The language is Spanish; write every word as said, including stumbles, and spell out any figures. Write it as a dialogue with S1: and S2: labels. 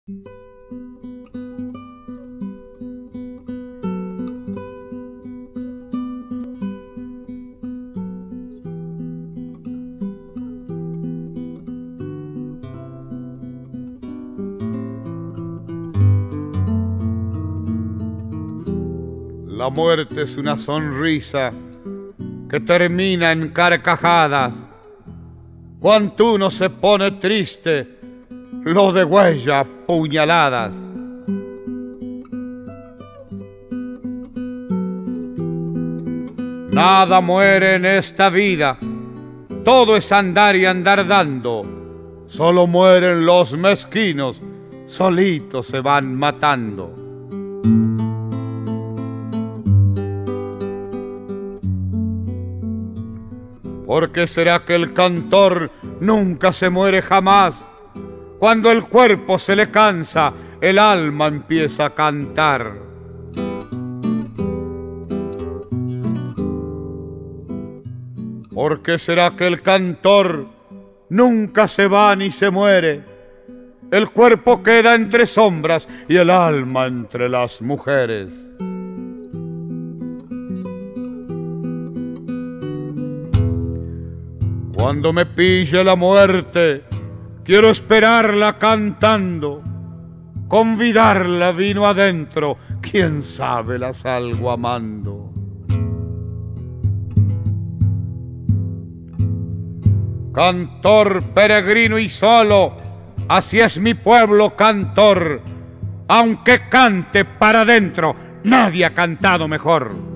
S1: La muerte es una sonrisa que termina en carcajadas. Cuando uno se pone triste, lo degüella a puñaladas. Nada muere en esta vida, todo es andar y andar dando. Solo mueren los mezquinos, solitos se van matando. ¿Por qué será que el cantor nunca se muere jamás? Cuando el cuerpo se le cansa, el alma empieza a cantar. ¿Por qué será que el cantor nunca se va ni se muere? El cuerpo queda entre sombras y el alma entre las mujeres. Cuando me pille la muerte, quiero esperarla cantando, convidarla vino adentro, quién sabe la salgo amando. Cantor peregrino y solo, así es mi pueblo cantor, aunque cante para adentro, nadie ha cantado mejor.